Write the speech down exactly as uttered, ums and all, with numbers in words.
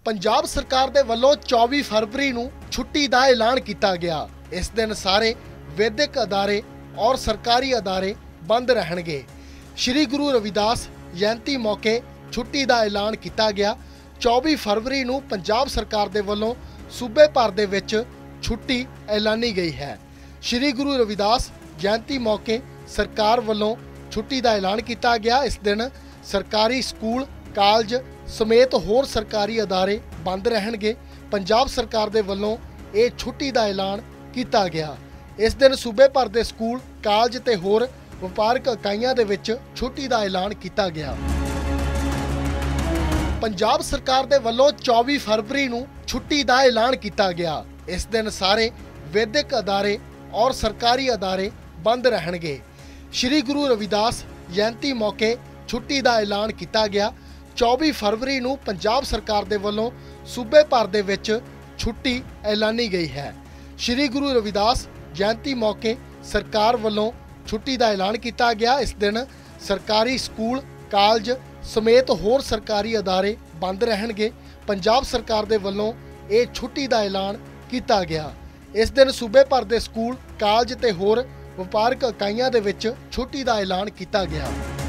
पंजाब सरकार दे वल्लों चौबीस फरवरी नूं छुट्टी का ऐलान किया गया। इस दिन सारे वैदिक अदारे और सरकारी अदारे बंद रहणगे। श्री गुरु रविदास जयंती मौके छुट्टी का ऐलान किया गया। चौबीस फरवरी नूं पंजाब सरकार दे वल्लों सूबे भर दे विच छुट्टी ऐलानी गई है। श्री गुरु रविदास जयंती मौके सरकार वल्लों छुट्टी का ऐलान किया गया। इस दिन सरकारी स्कूल कालज समेत होर सरकारी अदारे बंद रहणगे। पंजाब सरकार दे वल्लों ये छुट्टी का ऐलान किया गया। इस दिन सूबे भर दे स्कूल कालज ते होर वपारक इकाइयां दे विच छुट्टी का ऐलान किया गया। पंजाब सरकार दे वल्लों चौबीस फरवरी नूं छुट्टी का ऐलान किया गया। इस दिन सारे वैदिक अदारे और सरकारी अदारे बंद रहणगे। श्री गुरु रविदास जयंती मौके छुट्टी का ऐलान किया गया। चौबीस फरवरी नूं पंजाब सरकार दे वल्लों सूबे भर दे विच छुट्टी ऐलानी गई है। श्री गुरु रविदास जयंती मौके सरकार वल्लों छुट्टी का ऐलान किया गया। इस दिन सरकारी स्कूल कालज समेत होर सरकारी अदारे बंद रहणगे। पंजाब सरकार दे वल्लों ये छुट्टी का ऐलान किया गया। इस दिन सूबे भर दे स्कूल कालज ते होर वपारक इकाइयां दे विच छुट्टी का ऐलान किया गया।